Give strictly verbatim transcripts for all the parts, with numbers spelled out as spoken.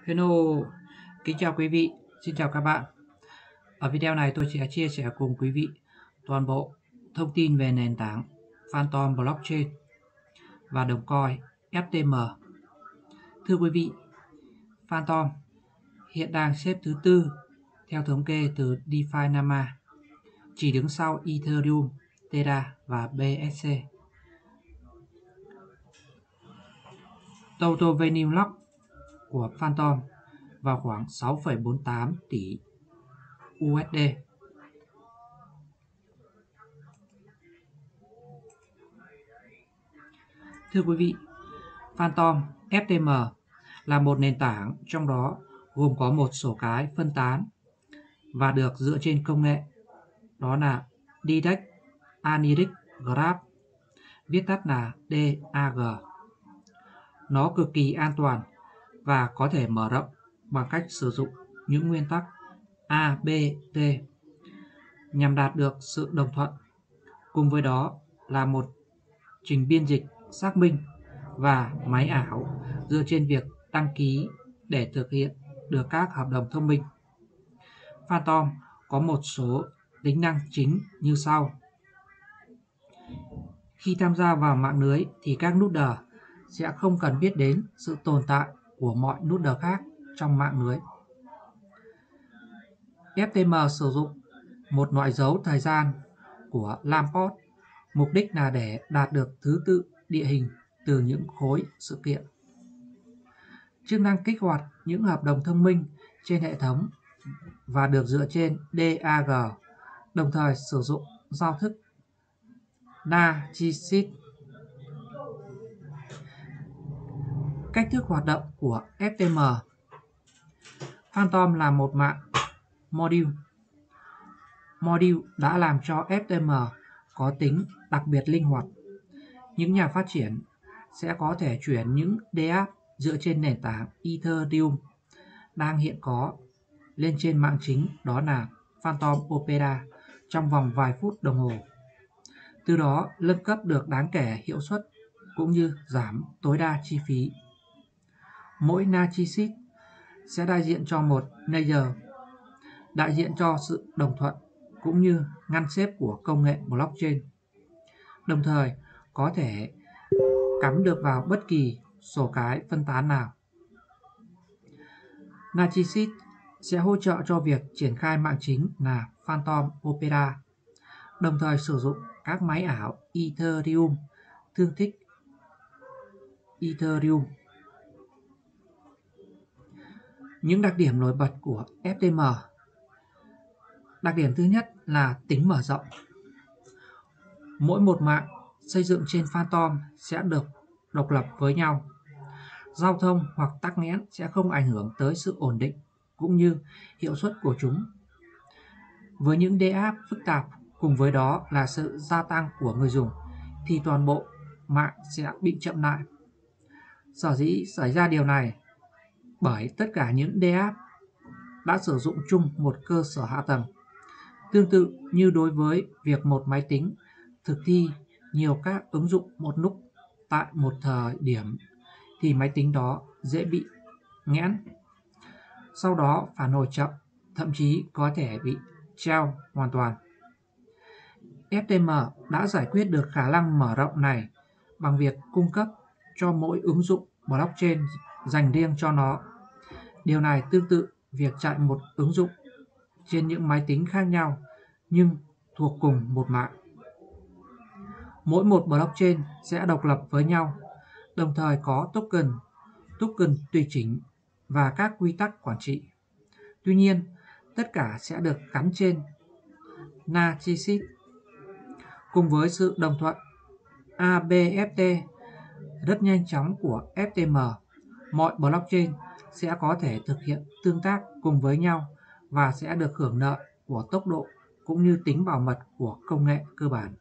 Hello, kính chào quý vị, xin chào các bạn. Ở video này tôi sẽ chia sẻ cùng quý vị toàn bộ thông tin về nền tảng Phantom Blockchain và đồng coin ép tê em. Thưa quý vị, Phantom hiện đang xếp thứ tư theo thống kê từ DeFi Nama, chỉ đứng sau Ethereum, Terra và bê ét xê. Total Value Lock của Phantom vào khoảng sáu phẩy bốn tám tỷ u ét đê. Thưa quý vị, Phantom ép tê em là một nền tảng trong đó gồm có một số cái phân tán và được dựa trên công nghệ đó là Direct Analytic Graph, viết tắt là đê a giê. Nó cực kỳ an toàn và có thể mở rộng bằng cách sử dụng những nguyên tắc a bê tê nhằm đạt được sự đồng thuận. Cùng với đó là một trình biên dịch xác minh và máy ảo dựa trên việc đăng ký để thực hiện được các hợp đồng thông minh. Phantom có một số tính năng chính như sau. Khi tham gia vào mạng lưới thì các node sẽ không cần biết đến sự tồn tại của mọi node khác trong mạng lưới. ép tê em sử dụng một loại dấu thời gian của Lamport, mục đích là để đạt được thứ tự địa hình từ những khối sự kiện. Chức năng kích hoạt những hợp đồng thông minh trên hệ thống và được dựa trên đê a giê, đồng thời sử dụng giao thức Narcissus. Cách thức hoạt động của ép tê em. Phantom là một mạng module. Module đã làm cho ép tê em có tính đặc biệt linh hoạt. Những nhà phát triển sẽ có thể chuyển những dApp dựa trên nền tảng Ethereum đang hiện có lên trên mạng chính, đó là Phantom Opera, trong vòng vài phút đồng hồ. Từ đó nâng cấp được đáng kể hiệu suất cũng như giảm tối đa chi phí. Mỗi Narcissus sẽ đại diện cho một layer, đại diện cho sự đồng thuận cũng như ngăn xếp của công nghệ blockchain, đồng thời có thể cắm được vào bất kỳ sổ cái phân tán nào. Narcissus sẽ hỗ trợ cho việc triển khai mạng chính là Phantom Opera, đồng thời sử dụng các máy ảo Ethereum tương thích Ethereum. Những đặc điểm nổi bật của ép tê em. Đặc điểm thứ nhất là tính mở rộng. Mỗi một mạng xây dựng trên Phantom sẽ được độc lập với nhau. Giao thông hoặc tắc nghẽn sẽ không ảnh hưởng tới sự ổn định cũng như hiệu suất của chúng. Với những dApp phức tạp cùng với đó là sự gia tăng của người dùng thì toàn bộ mạng sẽ bị chậm lại. Sở dĩ xảy ra điều này bởi tất cả những dApp đã sử dụng chung một cơ sở hạ tầng. Tương tự như đối với việc một máy tính thực thi nhiều các ứng dụng một lúc tại một thời điểm thì máy tính đó dễ bị nghẽn, sau đó phản hồi chậm, thậm chí có thể bị treo hoàn toàn. ép tê em đã giải quyết được khả năng mở rộng này bằng việc cung cấp cho mỗi ứng dụng blockchain dành riêng cho nó. Điều này tương tự việc chạy một ứng dụng trên những máy tính khác nhau nhưng thuộc cùng một mạng. Mỗi một blockchain sẽ độc lập với nhau, đồng thời có token, token tùy chỉnh và các quy tắc quản trị. Tuy nhiên, tất cả sẽ được gắn trên Narcissus. Cùng với sự đồng thuận a bê ép tê rất nhanh chóng của ép tê em, mọi blockchain sẽ có thể thực hiện tương tác cùng với nhau và sẽ được hưởng lợi của tốc độ cũng như tính bảo mật của công nghệ cơ bản.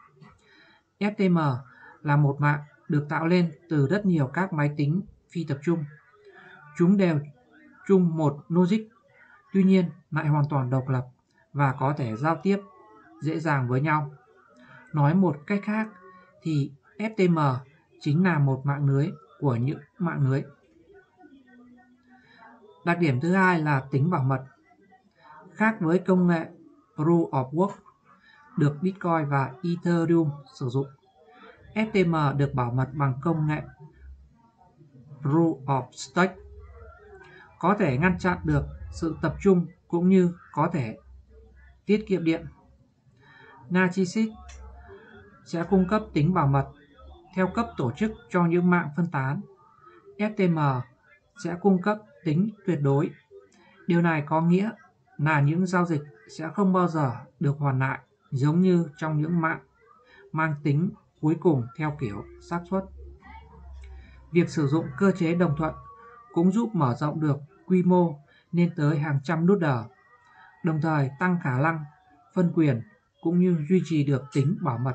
ép tê em là một mạng được tạo lên từ rất nhiều các máy tính phi tập trung. Chúng đều chung một logic, tuy nhiên lại hoàn toàn độc lập và có thể giao tiếp dễ dàng với nhau. Nói một cách khác thì ép tê em chính là một mạng lưới của những mạng lưới. Đặc điểm thứ hai là tính bảo mật. Khác với công nghệ Proof of Work được Bitcoin và Ethereum sử dụng, ép tê em được bảo mật bằng công nghệ Proof of Stake, có thể ngăn chặn được sự tập trung cũng như có thể tiết kiệm điện. Narcissus sẽ cung cấp tính bảo mật theo cấp tổ chức cho những mạng phân tán. ép tê em sẽ cung cấp tính tuyệt đối. Điều này có nghĩa là những giao dịch sẽ không bao giờ được hoàn lại giống như trong những mạng mang tính cuối cùng theo kiểu xác suất. Việc sử dụng cơ chế đồng thuận cũng giúp mở rộng được quy mô lên tới hàng trăm nút đờ, đồng thời tăng khả năng phân quyền cũng như duy trì được tính bảo mật.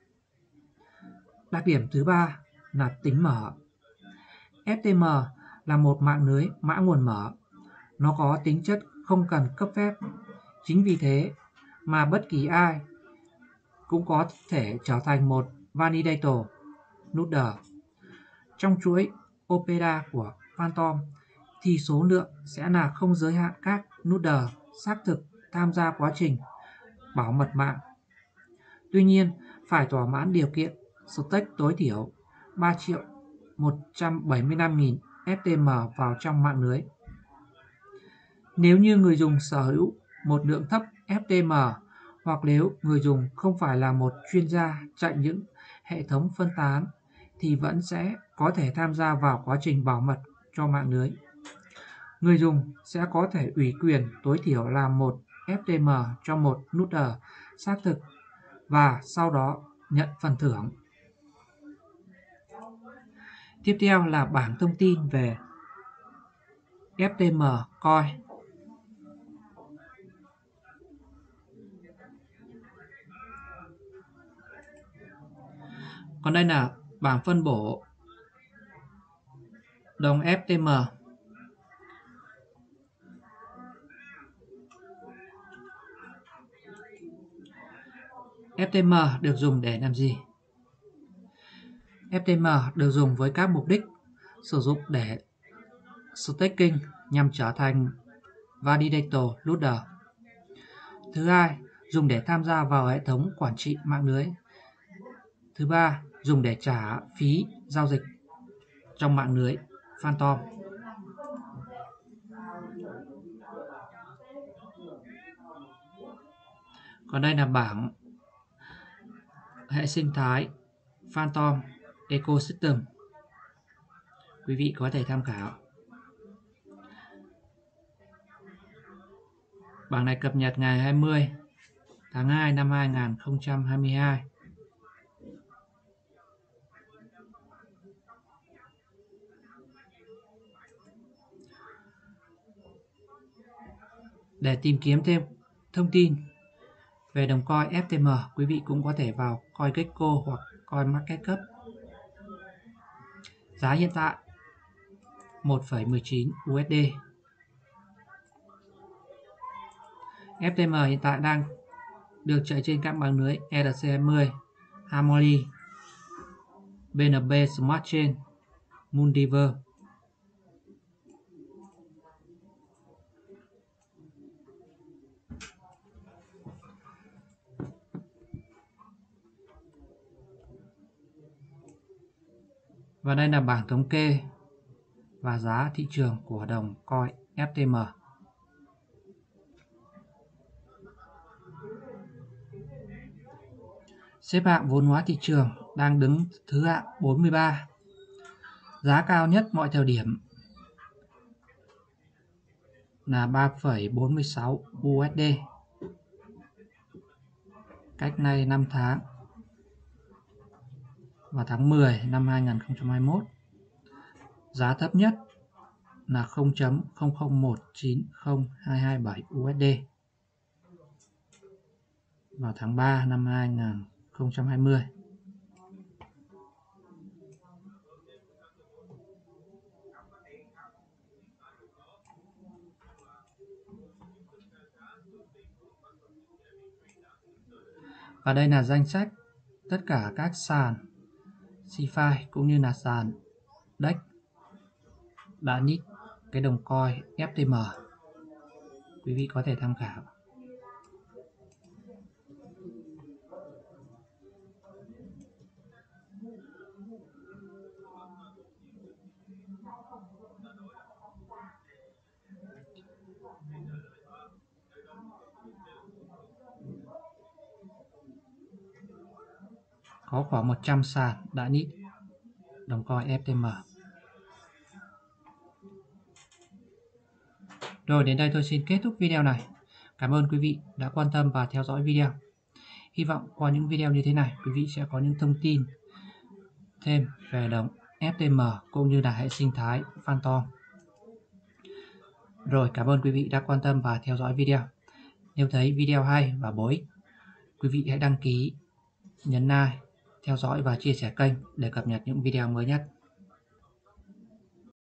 Đặc điểm thứ ba là tính mở. ép tê em là một mạng lưới mã nguồn mở. Nó có tính chất không cần cấp phép. Chính vì thế mà bất kỳ ai cũng có thể trở thành một validator nút đờ. Trong chuỗi Opera của Phantom thì số lượng sẽ là không giới hạn các nút đờ xác thực tham gia quá trình bảo mật mạng. Tuy nhiên, phải thỏa mãn điều kiện stake tối thiểu ba triệu một trăm bảy mươi lăm nghìn ép tê em vào trong mạng lưới. Nếu như người dùng sở hữu một lượng thấp ép tê em hoặc nếu người dùng không phải là một chuyên gia chạy những hệ thống phân tán thì vẫn sẽ có thể tham gia vào quá trình bảo mật cho mạng lưới. Người dùng sẽ có thể ủy quyền tối thiểu là một ép tê em cho một nút đờ xác thực và sau đó nhận phần thưởng. Tiếp theo là bảng thông tin về ép tê em Coin. Còn đây là bảng phân bổ đồng ép tê em. ép tê em được dùng để làm gì? ép tê em được dùng với các mục đích sử dụng để staking nhằm trở thành validator loader. Thứ hai, dùng để tham gia vào hệ thống quản trị mạng lưới. Thứ ba, dùng để trả phí giao dịch trong mạng lưới Phantom. Còn đây là bảng hệ sinh thái Phantom Ecosystem. Quý vị có thể tham khảo. Bảng này cập nhật ngày hai mươi tháng hai năm hai nghìn không trăm hai mươi hai. Để tìm kiếm thêm thông tin về đồng coin ép tê em, quý vị cũng có thể vào CoinGecko hoặc CoinMarketCap. Giá hiện tại một phẩy mười chín u ét đê. ép tê em hiện tại đang được chạy trên các mạng lưới e rờ xê hai mươi, Harmony, bê en bê Smart Chain, Moonriver. Và đây là bảng thống kê và giá thị trường của đồng coin ép tê em. Xếp hạng vốn hóa thị trường đang đứng thứ hạng bốn mươi ba. Giá cao nhất mọi thời điểm là ba phẩy bốn mươi sáu u ét đê. Cách nay năm tháng vào tháng mười năm hai nghìn không trăm hai mươi mốt. Giá thấp nhất là không phẩy không không một chín không hai hai bảy u ét đê vào tháng ba năm hai nghìn không trăm hai mươi. Và đây là danh sách tất cả các sàn xê phi cũng như là sàn đê e xê, đê a en i cái đồng coin ép tê em. Quý vị có thể tham khảo. Có khoảng một trăm sàn đã nít đồng coin ép tê em. Rồi, đến đây tôi xin kết thúc video này. Cảm ơn quý vị đã quan tâm và theo dõi video. Hy vọng qua những video như thế này, quý vị sẽ có những thông tin thêm về đồng ép tê em cũng như là hệ sinh thái Phantom. Rồi, cảm ơn quý vị đã quan tâm và theo dõi video. Nếu thấy video hay và bổ ích, quý vị hãy đăng ký, nhấn like, theo dõi và chia sẻ kênh để cập nhật những video mới nhất.